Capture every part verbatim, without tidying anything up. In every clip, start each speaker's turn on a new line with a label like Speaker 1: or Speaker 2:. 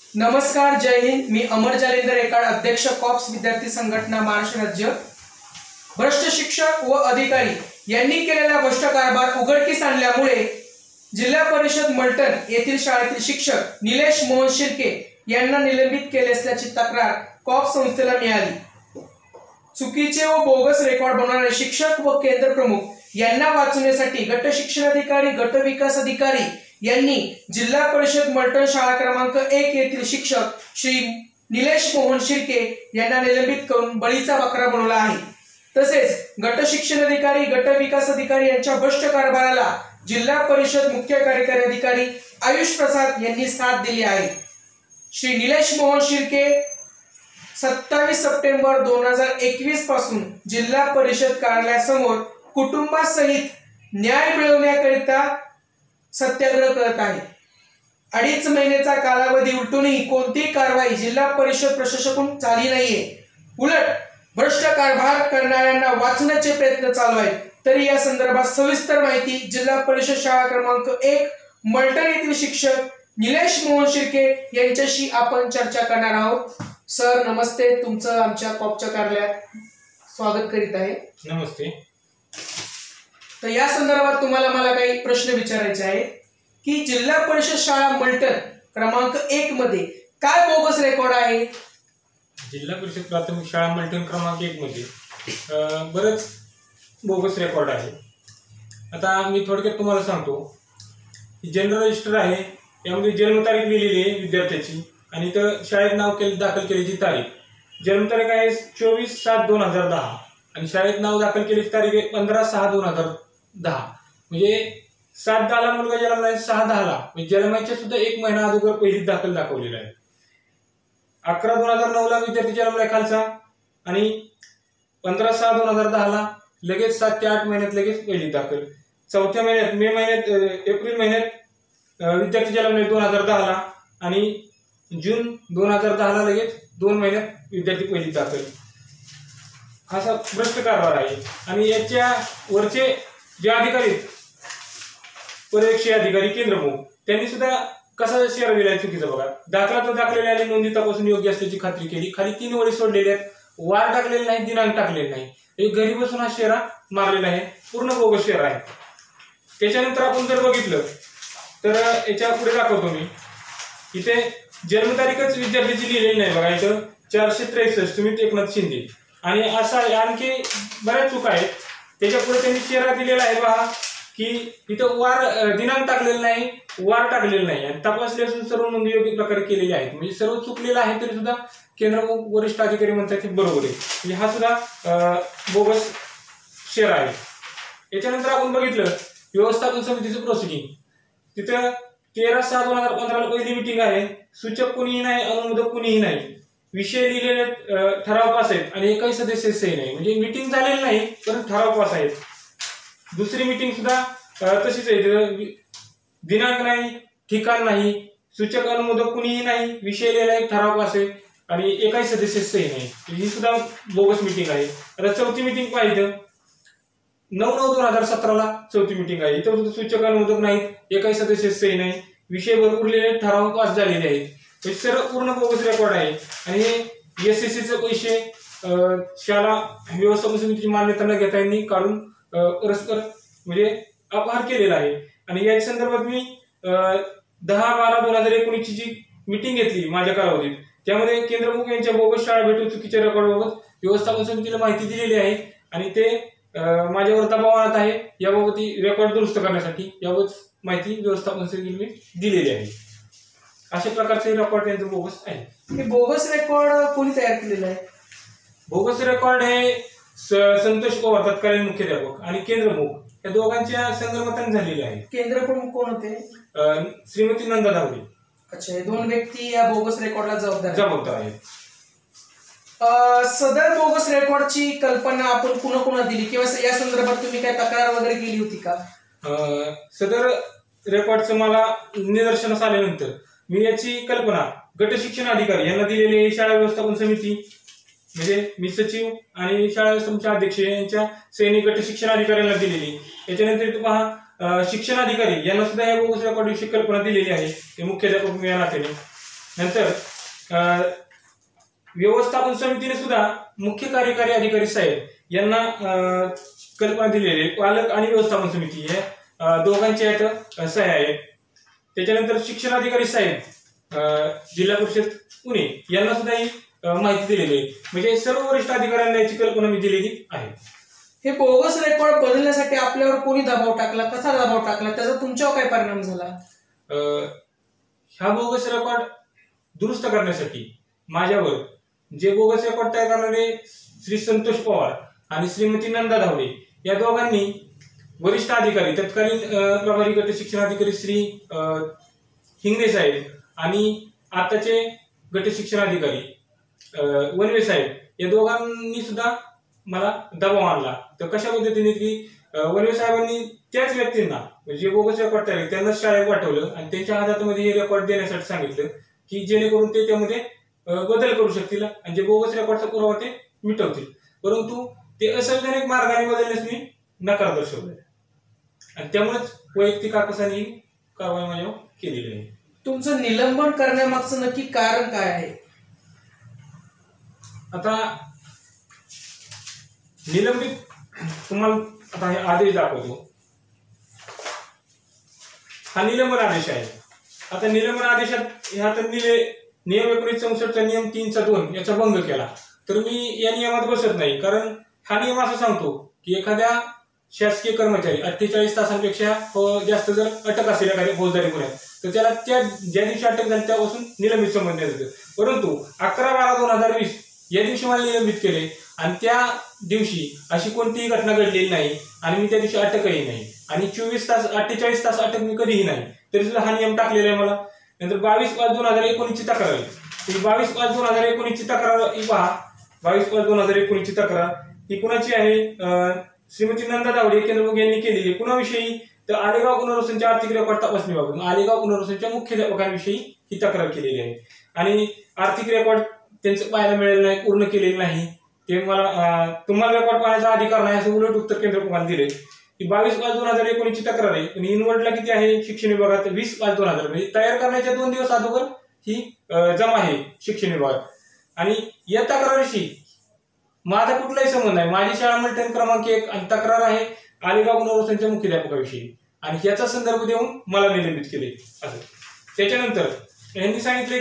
Speaker 1: नमस्कार, जय हिंद। मी अमर जालेंद्र रेकाड, अध्यक्ष कॉप्स विद्यार्थी संघटना महाराष्ट्र राज्य। भ्रष्ट शिक्षक व अधिकारी यांनी केलेला भ्रष्ट कारभार उघडकीस आणल्यामुळे जिल्हा परिषद मलटण येथील शाळेतील शिक्षक निलेश मोहन शिर्के यांना निलंबित केले असल्याची तक्रार कॉप्स संस्थेला मिळाली। चुकीचे व बोगस रेकॉर्ड बनवणारे शिक्षक व केंद्र प्रमुख यांना वाचवण्यासाठी गट शिक्षण अधिकारी, गट विकास अधिकारी यांनी जिल्हा परिषद मलटण शाळा क्रमांक एक येथील शिक्षक श्री निलेश मोहन शिर्के यांना निलंबित करून बळीचा बकरा बनवला आहे। तसेच गट शिक्षण अधिकारी, गट विकास अधिकारी यांच्या भ्रष्ट कारभाराला जिल्हा परिषद मुख्य कार्यकारी अधिकारी आयुष प्रसाद यांनी साथ दिली आहे। श्री निलेश मोहन शिर्के सत्तावीस सप्टेंबर दोन हजार एकवीस पासून जिल्हा परिषद कार्यालयासमोर कुटुंबासहित न्याय मिळवण्याकरिता सत्याग्रह करत आहे। अडीच महिन्याचा कालावधी उलटूनही कोणतीही कारवाई जिल्हा परिषद प्रशासनाकडून झाली नाहीये। उलट भ्रष्ट कारभार करणाऱ्यांना वाचवण्याचे प्रयत्न चालू आहेत। तरी या संदर्भात सविस्तर माहिती जिल्हा परिषद शाळा क्रमांक एक मलटण येथील शिक्षक निलेश मोहन शिर्के यांच्याशी आपण चर्चा करणार आहोत। सर नमस्ते, तुमचं आमच्या कॉपच्या कार्यालयात स्वागत करीत आहे।
Speaker 2: नमस्ते।
Speaker 1: तर या संदर्भात तुम्हाला मला काही प्रश्न विचारायचे आहेत की जिल्हा परिषद शाळा मलटण क्रमांक एक मध्ये काय बोगस रेकॉर्ड आहे?
Speaker 2: जिल्हा परिषद प्राथमिक शाळा मलटण क्रमांक एक मध्ये बरेच बोगस रेकॉर्ड आहे। आता मी थोडक्यात तुम्हाला सांगतो। जनरल रजिस्टर आहे, यामध्ये जन्मतारीख लिहिलेली आहे विद्यार्थ्याची आणि इथं शाळेत नाव केले दाखल केल्याची तारीख, जन्मतारीख आहे चोवीस सात दोन हजार दहा आणि शाळेत नाव दाखल केल्याची तारीख आहे पंधरा सहा दोन हजार दहा। म्हणजे सात दहाला मुलगा जन्मला आहे, सहा दहाला म्हणजे जन्माच्या सुद्धा एक महिना अगोदर पहिली दाखल दाखवलेला आहे। अकरा दोन हजार नऊ ला विद्यार्थी जन्मला खालचा आणि पंधरा सहा दोन हजार दहा ला लगेच सात ते आठ महिन्यात लगेच पहिली दाखल। चौथ्या महिन्यात मे महिन्यात एप्रिल महिन्यात विद्यार्थी जन्मले दोन हजार दहा ला आणि जून दोन हजार दहा ला लगेच दोन महिन्यात विद्यार्थी पहिली दाखल। असा भ्रष्ट कारभार आहे। आणि याच्या वरचे जे अधिकारी पर्यवेक्षक अधिकारी केंद्रप्रमुख त्यांनी सुद्धा कसा शेरा दिलाय चुकीचा बघा। दाखला तर दाखलेले आले, नोंदी तपासून योग्य असल्याची खात्री केली, खाली तीन वळी सोडलेले आहेत, वार टाकलेले नाही, दिनांक टाकलेले नाही, एक घरी बसून हा शेरा मारलेला आहे, पूर्ण बोगस शेरा आहे। त्याच्यानंतर आपण जर बघितलं तर याच्या पुढे दाखवतो मी, इथे जन्मतारीखच विद्यार्थ्याची लिहिलेली नाही बघा। इथं चारशे त्रेसष्ट तुम्ही एकनाथ शिंदे आणि असा आणखी बऱ्याच चुका आहेत। त्याच्या पुढे त्यांनी शेरा दिलेला आहे पहा की इथं वार दिनांक टाकलेला नाही, वार टाकलेला नाही आणि तपासले असून सर्व नोंदी योग्य प्रकारे केलेले आहेत। म्हणजे सर्व चुकलेलं आहे तरी सुद्धा केंद्र वरिष्ठ अधिकारी म्हणतात ते बरोबर आहे। म्हणजे हा सुद्धा बोगस शेरा आहे। याच्यानंतर आपण बघितलं व्यवस्थापन समितीचं प्रोसिडिंग, तिथं तेरा सहा दोन हजार पंधरा ला पहिली मिटिंग आहे, सूचक कोणीही नाही, अनुमोदक कोणीही नाही, विषय लिहिलेले ठराव पास आहेत आणि एकही सदस्य सही नाही। म्हणजे मिटिंग झालेली नाही पण ठराव पास आहेत। दुसरी मिटिंग सुद्धा तशीच आहे, दिनांक नाही, ठिकाण नाही, सूचक अनुमोदक कुणीही नाही, विषय लिहिलेला एक ठराव पास आहे आणि एकही सदस्य सही नाही। ही सुद्धा बोगस मिटिंग आहे। आता चौथी मिटिंग पाहिजे नऊ नऊ दोन हजार सतरा ला चौथी मिटिंग आहे, इथं सुद्धा सूचक अनुमोदक नाहीत, एकही सदस्य सही नाही, विषय भरपूर लिहिलेले ठराव पास झालेले आहेत। सर्व पूर्ण बोगस रेकॉर्ड आहे। आणि हे एस एस सीचे पैसे शाळा व्यवस्थापन समितीची मान्यता न घेता यांनी काढून परस्पर म्हणजे अपहार केलेला आहे। आणि या संदर्भात मी दहा बारा दोन हजार एकोणीसची जी मिटिंग घेतली माझ्या कालावधीत, त्यामध्ये केंद्रप्रमुख यांच्या बोगस शाळा भेटून चुकीच्या रेकॉर्डबाबत व्यवस्थापन समितीला माहिती दिलेली आहे आणि ते माझ्यावर दबाव आणत आहे याबाबत रेकॉर्ड दुरुस्त करण्यासाठी, याबाबत माहिती व्यवस्थापन समितीने दिलेली आहे। अशा प्रकारचे रेकॉर्ड त्यांचं बोगस आहे।
Speaker 1: हे बोगस रेकॉर्ड कोणी तयार केलेलं आहे?
Speaker 2: बोगस रेकॉर्ड हे संतोष पवार तत्कालीन मुख्याध्यापक आणि केंद्रप्रमुख या दोघांच्या संगनमताने झालेले आहे।
Speaker 1: केंद्रप्रमुख कोण होते?
Speaker 2: श्रीमती नंदा धावडे।
Speaker 1: अच्छा, हे दोन व्यक्ती या बोगस रेकॉर्डला जबाबदार
Speaker 2: जबाबदार आहेत।
Speaker 1: सदर बोगस रेकॉर्डची कल्पना आपण पुन्हा पुन्हा दिली किंवा या संदर्भात तुम्ही काय तक्रार वगैरे केली होती का?
Speaker 2: सदर रेकॉर्डचं मला निदर्शनास आल्यानंतर मी याची कल्पना गट शिक्षण अधिकारी यांना दिलेली, शाळा व्यवस्थापन समिती म्हणजे मी सचिव आणि शाळा व्यवस्थापनचे अध्यक्ष यांच्या सैनिक गट शिक्षण अधिकाऱ्यांना दिलेली। याच्यानंतर पहा शिक्षण अधिकारी यांना सुद्धा या बोगस रेकॉर्ड विषयी कल्पना दिलेली आहे, ते मुख्याध्यापक या नात्याने। नंतर अं, व्यवस्थापन समितीने सुद्धा मुख्य कार्यकारी अधिकारी साहेब यांना अं, कल्पना दिलेली आहे. पालक आणि व्यवस्थापन समिती हे अं, दोघांच्या यात सह्या आहेत. त्याच्यानंतर शिक्षणाधिकारी साहेब अं, जिल्हा परिषद पुणे यांना सुद्धा ही अं, माहिती दिलेली आहे. म्हणजे सर्व वरिष्ठ अधिकाऱ्यांना याची कल्पना मी दिलेली आहे.
Speaker 1: हे बोगस रेकॉर्ड बदलण्यासाठी आपल्यावर कोणी दबाव टाकला, कसा दबाव टाकला, त्याचा तुमच्यावर काय परिणाम झाला?
Speaker 2: अं, ह्या बोगस रेकॉर्ड दुरुस्त करण्यासाठी माझ्यावर जे बोगस रेकॉर्ड तयार करणारे श्री संतोष पवार आणि श्रीमती नंदा धावडे या दोघांनी वरिष्ठ अधिकारी तत्कालीन अं, प्रभारी गट शिक्षणाधिकारी श्री अं, हिंगणे साहेब आणि आताचे गट शिक्षणाधिकारी अं, वनवे साहेब या दोघांनी सुद्धा मला दबाव आणला. तर कशा पद्धतीने की अं, वनवे साहेबांनी त्याच व्यक्तींना म्हणजे बोगस रेकॉर्ड तयार केले त्यांना शाळेत पाठवलं आणि त्यांच्या हातामध्ये हे रेकॉर्ड देण्यासाठी सांगितलं की जेणेकरून ते त्यामध्ये अं, बदल करू शकतील आणि जे बोगस रेकॉर्डचा पुरावा ते मिटवतील. परंतु ते असंवैधानिक मार्गाने बदलण्यास मी नकार दर्शवला आणि त्यामुळेच वैयक्तिक आकसाने ही कारवाई माझ्यावर केलेली आहे.
Speaker 1: तुमचं निलंबन करण्यामागचं नक्की कारण काय आहे?
Speaker 2: आता निलंबित तुम्हाला आता हे आदेश दाखवतो. हा निलंबन आदेश आहे. आता निलंबन आदेशात ह्या तर निले नियम एकोणीस चौसष्टचा नियम तीनचा दोन याचा भंग केला तर मी या नियमात बसत नाही. कारण हा नियम असं सांगतो की एखाद्या शासकीय कर्मचारी अठ्ठेचाळीस तासांपेक्षा जास्त जर अटक असेल एखाद्या फौजदारी गुन्ह्यात तर त्याला त्या ज्या दिवशी अटक झाली त्यापासून निलंबित समजण्यात येतं. परंतु अकरा बारा दोन हजार वीस या दिवशी मला निलंबित केले आणि त्या दिवशी अशी कोणतीही घटना घडलेली नाही आणि मी त्या दिवशी अटकही नाही आणि चोवीस तास अठ्ठेचाळीस तास अटक मी कधीही नाही तरी सुद्धा हा नियम टाकलेला आहे मला. नंतर बावीस पाच दोन हजार एकोणीसची तक्रार आहे. बावीस पाच दोन हजार एकोणीसची तक्रार ही पहा. बावीस पाच दोन हजार एकोणीसची तक्रार ही कुणाची आहे? श्रीमती नंदा धावडे केंद्रप्रमुख यांनी केलेली. कुणाविषयी? तर आलेगाव पुनर्वसनच्या आर्थिक रेकॉर्ड तपासणीबाबत आलेगाव पुनर्वसनच्या मुख्याध्यापकांविषयी ही तक्रार केलेली आहे आणि आर्थिक रेकॉर्ड त्यांचं पाहायला मिळालेलं नाही, पूर्ण केलेलं नाही. ते मला तुम्हाला रेकॉर्ड पाहण्याचा अधिकार नाही असं उलट उत्तर केंद्रप्रमुखांनी दिले. ही बावीस पाच दोन हजार एकोणीसची तक्रार आहे. पण इनवर्डला किती आहे शिक्षण विभागात? वीस पाच दोन हजार म्हणजे तयार करण्याच्या दोन दिवस अगोदर ही जमा आहे शिक्षण विभागात. आणि या तक्रारीशी माझा कुठलाही संबंध नाही. माझी शाळा मल्टन क्रमांक एक आणि तक्रार आहे आलेगाव पुनर्वसनच्या मुख्याध्यापकाविषयी आणि याचा संदर्भ देऊन मला निलंबित केले असं. त्याच्यानंतर यांनी सांगितले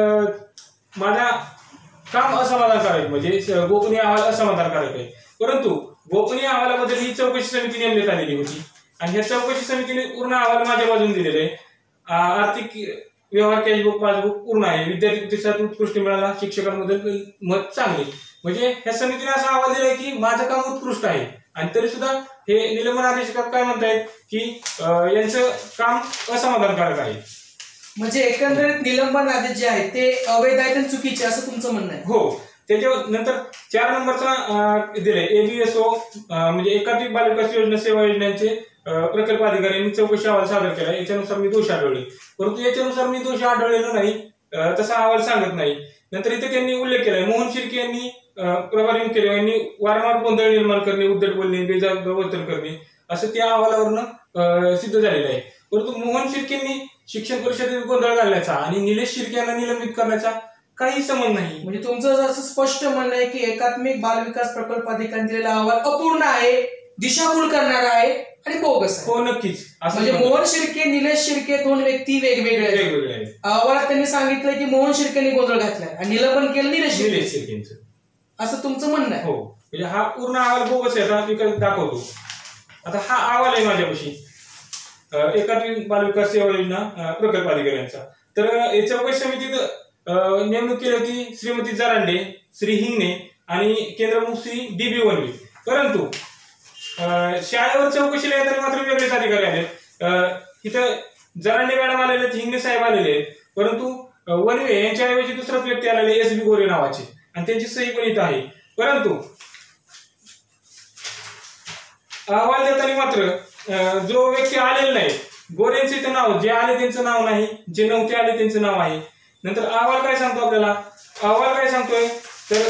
Speaker 2: की माझा काम असमाधानकारक आहे म्हणजे गोपनीय अहवाल असमाधानकारक आहे. परंतु गोपनीय अहवालाबद्दल ही चौकशी समिती नेमण्यात आलेली होती आणि या चौकशी समितीने पूर्ण अहवाल माझ्या बाजूने दिलेला आहे. आर्थिक व्यवहार कॅशबुक पासबुक पूर्ण आहे. विद्यार्थी प्रतिसाद उत्कृष्ट मिळाला. शिक्षकांबद्दल मत चांगले. म्हणजे ह्या समितीने असा अहवाल दिलाय की माझं काम उत्कृष्ट आहे आणि तरी सुद्धा हे निलंबन आदेशकात काय म्हणतायत की यांचं काम असमाधानकारक आहे.
Speaker 1: म्हणजे एकंदरीत निलंबन आदेश जे आहे ते अवैध आहेत आणि चुकीचे असं तुमचं म्हणणं आहे?
Speaker 2: हो. त्याच्या नंतर चार नंबरचा दिले एबीएसओ म्हणजे एकात्मिक बाल विकास योजना सेवा योजनांचे प्रकल्प अधिकाऱ्यांनी चौकशी अहवाल सादर केला. याच्यानुसार मी दोष आढळले. परंतु याच्यानुसार मी दोष आढळलेलो नाही तसा अहवाल सांगत नाही. नंतर इथे त्यांनी उल्लेख केलाय मोहन शिर्के यांनी प्रभारी मुख्य यांनी वारंवार गोंधळ निर्माण करणे, उद्धट बोलणे, बेजबाबदार करणे असं त्या अहवालावरनं सिद्ध झालेलं आहे. परंतु मोहन शिर्केंनी शिक्षण परिषदेत गोंधळ घालण्याचा आणि निलेश शिर्के यांना निलंबित करण्याचा काही संबंध नाही. म्हणजे
Speaker 1: तुमचं असं स्पष्ट म्हणणं आहे की एकात्मिक बाल विकास प्रकल्प अधिकाऱ्यांनी दिलेला अहवाल अपूर्ण आहे, दिशाभूल करणारा आहे आणि बोगस आहे.
Speaker 2: हो नक्कीच.
Speaker 1: म्हणजे मोहन शिर्के निलेश शिर्के दोन व्यक्ती वेगवेगळे
Speaker 2: वेगवेगळे आहेत.
Speaker 1: अहवालात त्यांनी सांगितलं की मोहन शिर्केंनी गोंधळ घातलाय आणि निलंबन केलं निलेश
Speaker 2: शिर्केंचं
Speaker 1: असं तुमचं म्हणणं आहे?
Speaker 2: हो. म्हणजे हा पूर्ण अहवाल बोगस आहे. आता मी दाखवतो. आता हा अहवाल आहे माझ्यापाशी एकात्मिक बाल विकास सेवा योजना प्रकल्प अधिकाऱ्यांचा. तर चौकशी समितीत नेमणूक केली होती श्रीमती जरांडे, श्री हिंगणे आणि केंद्रप्रमुख श्री डी बी वनवे. परंतु शाळेवर चौकशीला येताना मात्र वेगळेच अधिकारी आले. इथं जरांडे मॅडम आलेले आहेत, हिंगणे साहेब आलेले आहेत. परंतु वनवे यांच्याऐवजी दुसराच व्यक्ती आलेले एस बी गोरे नावाचे आणि त्यांची सही पण इथं आहे. परंतु अहवाल देताना मात्र जो व्यक्ती आलेला नाही गोरेंचे इथं नाव, जे आले त्यांचं नाव नाही, जे नव्हते आले त्यांचं नाव आहे. नंतर अहवाल काय सांगतो आपल्याला? अहवाल काय सांगतोय तर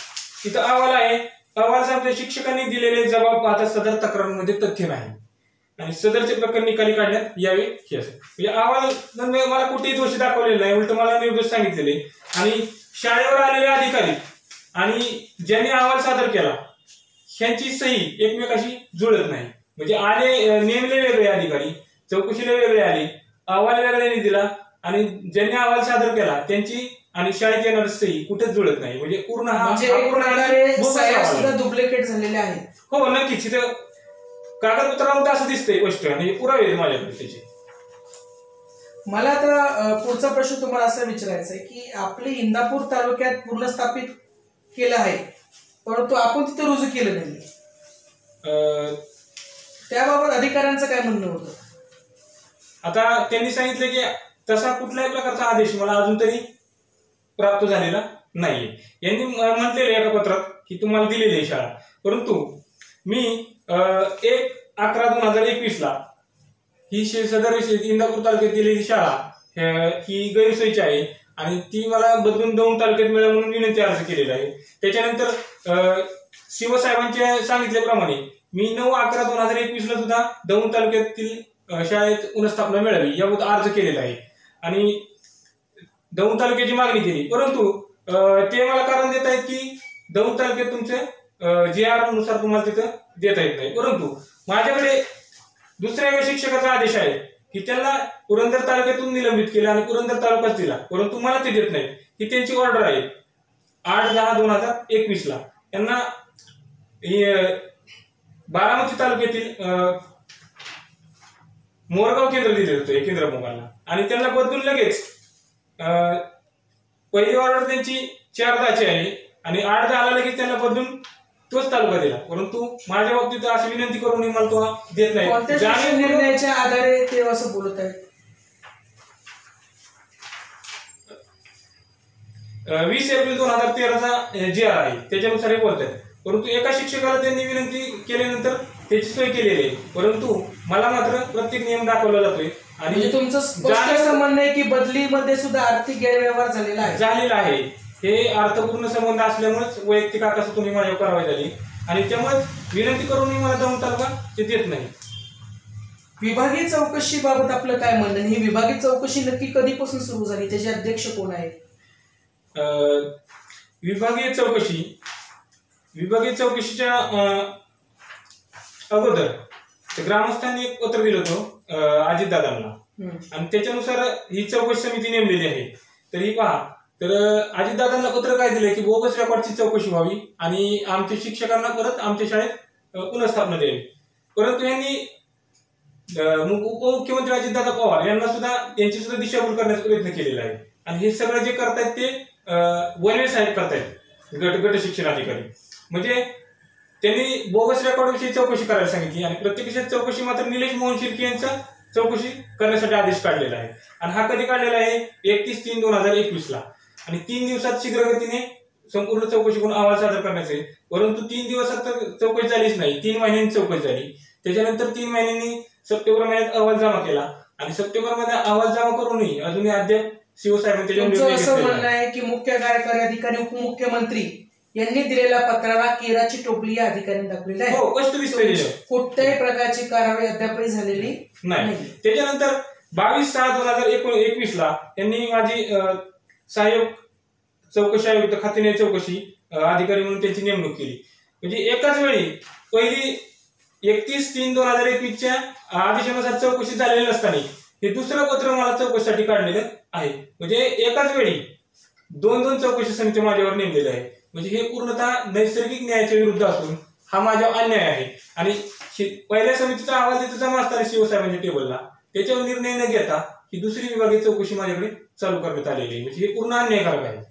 Speaker 2: इथं अहवाल आहे. अहवाल सांगतोय शिक्षकांनी दिलेले जबाब पाहता सदर तक्रारीमध्ये तथ्य नाही. आणि सदरचे प्रकरण निकाली काढण्यात यावे हे असं म्हणजे अहवाल मला कुठेही दोषी दाखवलेला नाही, उलट मला निर्दोष सांगितलेले. आणि शाळेवर आलेले अधिकारी आणि ज्यांनी अहवाल सादर केला ह्यांची सही एकमेकाशी जुळत नाही. म्हणजे आले नेमले वेगळे अधिकारी, चौकशीला वेगळे आले, अहवाल वेगळ्याने दिला आणि ज्यांनी अहवाल सादर केला त्यांची आणि शाळेत येणारी सही कुठेच जुळत नाही. म्हणजे पूर्ण हा
Speaker 1: म्हणजे एक प्रकारे सह्या सुद्धा डुप्लिकेट झालेल्या आहेत.
Speaker 2: हो नक्कीच, इथं कागदपत्रावर असं दिसतंय गोष्ट आणि पुरावे आहेत माझ्याकडे त्याचे.
Speaker 1: मला आता पुढचा प्रश्न तुम्हाला असा विचारायचा आहे की आपले इंदापूर तालुक्यात पूर्ण स्थापित केलं आहे, परंतु आपण तिथे रुजू केलं नाही, त्याबाबत अधिकाऱ्यांचं काय म्हणणं होतं?
Speaker 2: आता त्यांनी सांगितलं की तसा कुठल्याही प्रकारचा आदेश मला अजून तरी प्राप्त झालेला नाहीये. यांनी म्हटलेलं एका पत्रात की तुम्हाला दिलेली आहे शाळा, परंतु मी एक अकरा दोन हजार एकवीस ला ही सदर इंदापूर तालुक्यात दिलेली शाळा ही गैरसोयीची आहे आणि ती मला बदलून दौंड तालुक्यात मिळावी म्हणून विनंती अर्ज केलेला आहे. त्याच्यानंतर शिवसाहेबांच्या सांगितल्याप्रमाणे मी नऊ अकरा दोन हजार एकवीस ला सुद्धा दौंड तालुक्यातील शाळेत पुनर्स्थापना मिळावी याबद्दल अर्ज केलेला आहे आणि दौंड तालुक्याची मागणी केली, परंतु ते मला कारण देत आहेत की दौंड तालुक्यात तुमचे जी आर नुसार तुम्हाला तिथं देता येत नाही. परंतु माझ्याकडे दुसऱ्या एका शिक्षकाचा आदेश आहे की त्यांना पुरंदर तालुक्यातून निलंबित केलं आणि पुरंदर तालुकाच दिला, परंतु मला ते देत नाहीत. ही त्यांची ऑर्डर आहे आठ दहा दोन हजार एकवीस ला. त्यांना बारामती तालुक्यातील मोरगाव केंद्र दिले होते केंद्र मोबाईलला आणि त्यांना बदलून लगेच पहिली ऑर्डर त्यांची चार दहाची आहे आणि आठ दहाला लगेच त्यांना बदलून तोच तालुका दिला, परंतु माझ्या बाबतीत अशी विनंती करून मला तो देत नाही.
Speaker 1: कोणत्या निर्णयाच्या आधारे ते असं बोलत आहेत?
Speaker 2: वीस एप्रिल दोन हजार तेराचा जे आर आहे त्याच्यानुसार हे बोलत आहेत, परंतु एका शिक्षकाला त्यांनी विनंती केल्यानंतर त्याची सोय केलेली आहे, परंतु मला मात्र प्रत्येक नियम दाखवला जातोय.
Speaker 1: आणि तुमचं स्पष्ट असं म्हणणं आहे की बदलीमध्ये सुद्धा आर्थिक गैरव्यवहार झालेला आहे
Speaker 2: झालेला आहे. हे अर्थपूर्ण संबंध असल्यामुळेच वैयक्तिक आकाशातून माझ्यावर कारवाई झाली आणि त्यामुळे विनंती करून मला दौंड तालुका ते देत नाही.
Speaker 1: विभागीय चौकशी बाबत आपलं काय म्हणणं? ही विभागीय चौकशी नक्की कधीपासून सुरू झाली? त्याचे अध्यक्ष कोण आहेत?
Speaker 2: विभागीय चौकशी विभागीय चौकशीच्या अगोदर ग्रामस्थांनी एक पत्र दिलं होतं अजितदादांना आणि त्याच्यानुसार ही चौकशी समिती नेमलेली आहे. तर ही पहा, तर अजितदादांना पत्र काय दिलंय की बोगस रेकॉर्डची चौकशी व्हावी आणि आमच्या शिक्षकांना परत आमच्या शाळेत पुनर्स्थापना द्यावी, परंतु यांनी उपमुख्यमंत्री अजितदादा पवार यांना सुद्धा त्यांची सुद्धा दिशाभूल करण्याचा प्रयत्न केलेला आहे आणि हे सगळं जे करतायत ते वनवे साहेब करतायत गट गट शिक्षण अधिकारी. म्हणजे त्यांनी बोगस रेकॉर्ड विषयी चौकशी करायला सांगितली आणि प्रत्यक्षात चौकशी मात्र निलेश मोहन शिर्के यांचा चौकशी करण्यासाठी आदेश काढलेला आहे आणि हा कधी काढलेला आहे? एकतीस तीन दोन हजार एकवीस ला आणि तीन दिवसात शीघ्रगतीने संपूर्ण चौकशी करून अहवाल सादर करण्याचे, परंतु तीन दिवसात तर चौकशी झालीच नाही, तीन महिन्यांनी चौकशी झाली. त्याच्यानंतर तीन महिन्यांनी सप्टेंबर महिन्यात अहवाल जमा केला आणि सप्टेंबर मध्ये अहवाल जमा करूनही अजूनही अद्याप शिवसाहेब
Speaker 1: त्याच्यावर असं म्हणणं आहे की मुख्य कार्यकारी अधिकारी उपमुख्यमंत्री यांनी दिलेल्या पत्राला केराची टोपली या अधिकाऱ्यांनी दाखवलेली आहे.
Speaker 2: हो, स्पष्ट दिसतंय.
Speaker 1: कुठल्याही प्रकारची कारवाई अद्यापही झालेली
Speaker 2: नाही. त्याच्यानंतर बावीस सहा दोन हजार एकवीस ला त्यांनी माझी सहाय्यक चौकशी आयुक्त खाते चौकशी अधिकारी म्हणून त्यांची नेमणूक केली. म्हणजे एकाच वेळी पहिली एकतीस तीन दोन हजार एकवीसच्या आदेशानुसार चौकशी झालेली नसताना हे दुसरं पत्र मला चौकशीसाठी काढलेलं आहे. म्हणजे एकाच वेळी दोन दोन चौकशी समिती माझ्यावर नेमलेल्या आहे. म्हणजे हे पूर्णतः नैसर्गिक न्यायाच्या विरुद्ध असून हा माझ्या अन्याय आहे आणि पहिल्या समितीचा अहवाल तिथे जमा असताना शिवसाहेबांच्या टेबलला त्याच्यावर निर्णय न घेता ही दुसरी विभागीय चौकशी माझ्याकडे चालू करण्यात आलेली आहे. म्हणजे हे पूर्ण अन्यायकारक आहे.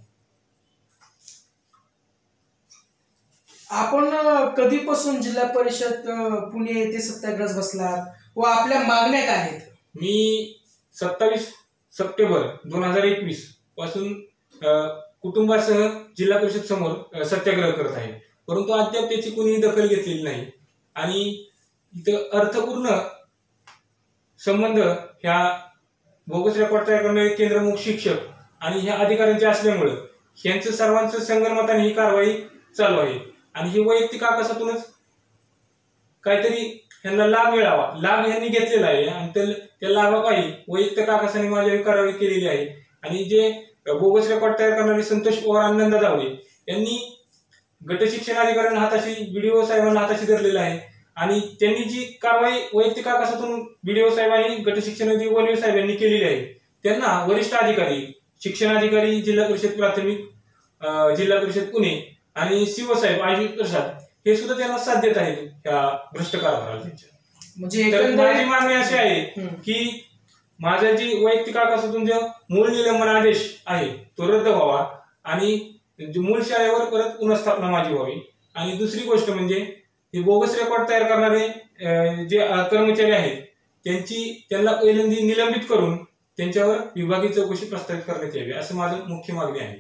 Speaker 1: आपण कधीपासून जिल्हा परिषद पुणे येथे सत्याग्रह बसलात व आपल्या मागण्या काय आहेत?
Speaker 2: मी सत्तावीस सप्टेंबर दोन हजार एकवीस पासून कुटुंबासह जिल्हा परिषद समोर सत्याग्रह करत आहे, परंतु अद्याप त्याची कोणीही दखल घेतलेली नाही आणि इथं अर्थपूर्ण संबंध ह्या बोगस रेकॉर्ड तयार करणारे केंद्रमुख शिक्षक आणि ह्या अधिकाऱ्यांचे असल्यामुळे यांचं सर्वांचं संगनमताने ही कारवाई चालू आहे आणि ही वैयक्तिक आकाशातूनच काहीतरी यांना लाभ मिळावा, लाभ यांनी घेतलेला आहे आणि त्या लाभापायी वैयक्तिक आकाशाने माझ्यावर कारवाई केलेली आहे. आणि जे बोगस रेकॉर्ड तयार करणारे संतोष पवार आणि नंदा दावडे यांनी गट शिक्षण अधिकाऱ्यांना हाताशी बीडीओ साहेबांना हाताशी धरलेलं आहे. आणि त्यांनी जी कारवाई वैयक्तिक आकाशातून बीडीओ साहेबांनी गट शिक्षण अधिकारी वनवे साहेब यांनी केलेली आहे, त्यांना वरिष्ठ अधिकारी, शिक्षण अधिकारी जिल्हा परिषद प्राथमिक, जिल्हा परिषद पुणे आणि शिवसाहेब आयुष प्रसाद हे सुद्धा त्यांना साथ देत आहेत त्या भ्रष्ट कारभाराला त्यांच्या.
Speaker 1: म्हणजे
Speaker 2: माझी मागणी अशी आहे की माझा जी वैयक्तिक आकाशातून जो मूळ निलंबन आदेश आहे तो रद्द व्हावा आणि मूळ शाळेवर परत पुनर्स्थापना माझी व्हावी. आणि दुसरी गोष्ट म्हणजे हे बोगस रेकॉर्ड तयार करणारे जे कर्मचारी आहेत त्यांची त्यांना पहिल्यांदा निलंबित करून त्यांच्यावर विभागीय चौकशी प्रस्तावित करण्यात यावी असं माझं मुख्य मागणी आहे.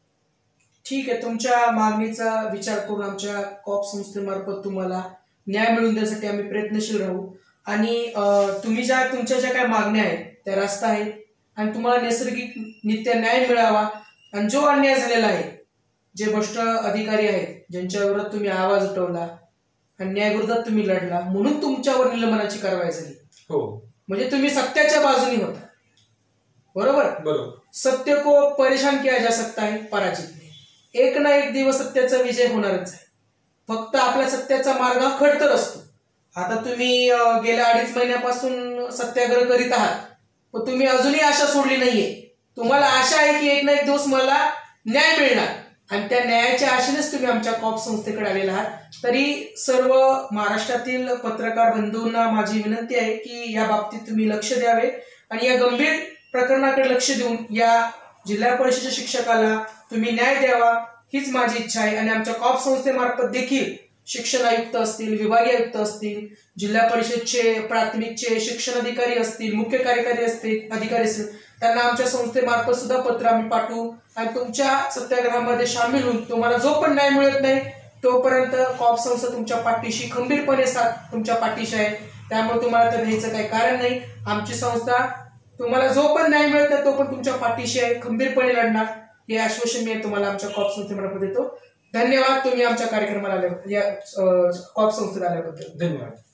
Speaker 1: ठीक आहे, तुमच्या मागणीचा विचार करून आमच्या कॉप संस्थेमार्फत तुम्हाला न्याय मिळवून देण्यासाठी आम्ही प्रयत्नशील राहू. आणि तुम्ही ज्या तुमच्या ज्या काही मागण्या आहेत त्या रास्त आहेत आणि तुम्हाला नैसर्गिक नित्य न्याय मिळावा. आणि जो अन्याय झालेला आहे, जे भ्रष्ट अधिकारी आहेत ज्यांच्या विरोधात तुम्ही आवाज उठवला, अन्यायाविरोधात तुम्ही लढला म्हणून तुमच्यावर निलंबनाची कारवाई झाली.
Speaker 2: हो,
Speaker 1: म्हणजे तुम्ही सत्याच्या बाजूने होता. बरोबर
Speaker 2: बरोबर.
Speaker 1: सत्य को परेशान किया जा सकता है, पराजित नाही. एक ना एक दिवस सत्याचा विजय होणारच आहे. फक्त आपल्या सत्याचा मार्ग हा खडतर असतो. आता तुम्ही गेल्या अडीच महिन्यापासून सत्याग्रह करीत आहात, पण तुम्ही अजूनही आशा सोडली नाहीये. तुम्हाला आशा आहे की एक ना एक दिवस मला न्याय मिळणार आणि त्या न्यायाच्या आशेनेच तुम्ही आमच्या कॉप संस्थेकडे आलेला आहात. तरी सर्व महाराष्ट्रातील पत्रकार बंधूंना माझी विनंती आहे की या बाबतीत तुम्ही लक्ष द्यावे आणि या गंभीर प्रकरणाकडे लक्ष देऊन या जिल्हा परिषदेच्या शिक्षकाला तुम्ही न्याय द्यावा हीच माझी इच्छा आहे. आणि आमच्या कॉप संस्थेमार्फत देखील शिक्षण आयुक्त असतील, विभागीय आयुक्त असतील, जिल्हा परिषदचे प्राथमिकचे शिक्षण अधिकारी असतील, मुख्य कार्यकारी असतील अधिकारी असतील, त्यांना आमच्या संस्थेमार्फत सुद्धा पत्र आम्ही पाठवू आणि तुमच्या सत्याग्रहामध्ये सामील होऊन तुम्हाला जो पण न्याय मिळत नाही तोपर्यंत कॉप संस्था तुमच्या पाठीशी खंबीरपणे साथ तुमच्या पाठीशी आहे. त्यामुळे तुम्हाला तर भ्यायचं काही कारण नाही. आमची संस्था तुम्हाला जो पण न्याय मिळत नाही तो पण तुमच्या पाठीशी आहे, खंबीरपणे लढणार हे आश्वासन मी तुम्हाला आमच्या कॉप संस्थेमार्फत देतो. धन्यवाद तुम्ही आमच्या कार्यक्रमाला आल्या, या कॉप संस्थेत आल्याबद्दल.
Speaker 2: धन्यवाद.